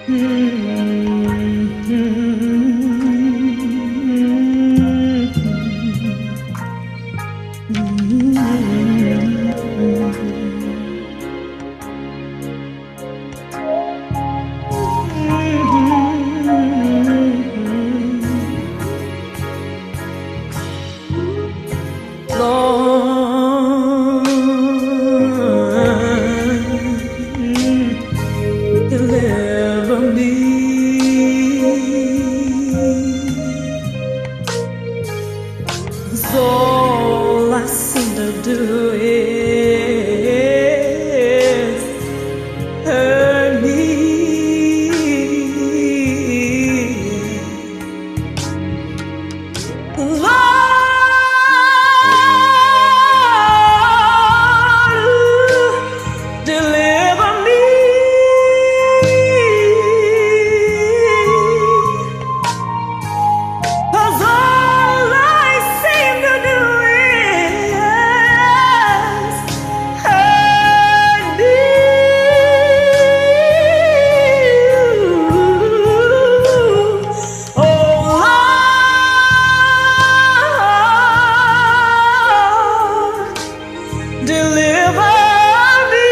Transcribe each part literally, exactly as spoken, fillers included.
Deliver me. 'Cause all I seem to do is hurt me. Lord, deliver me. 'Cause all I seem to do is hurt me. Oh Lord, deliver me.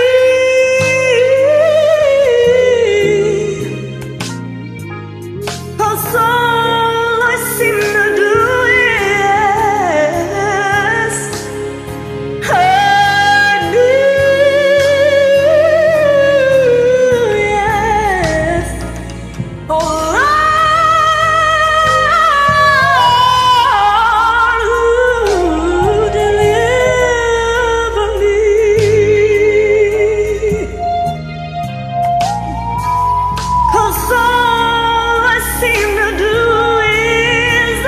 'Cause all I seem to do is hurt me. Yes. Oh Lord, deliver me. 'Cause all I seem to do is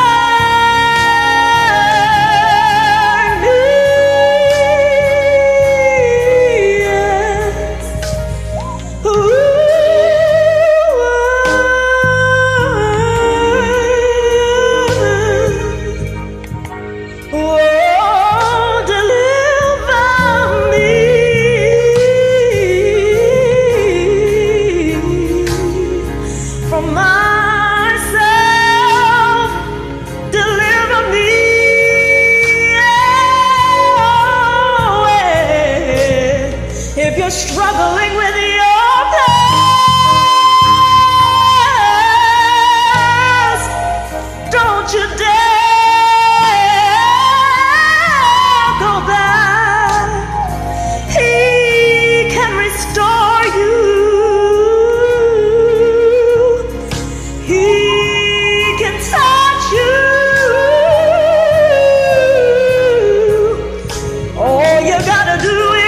hurt me. Yes. Ooh. Oh, deliver me from myself. Deliver me. Oh, if you're struggling with your past, don't you dare go back. He can restore you. He can touch you. All you gotta do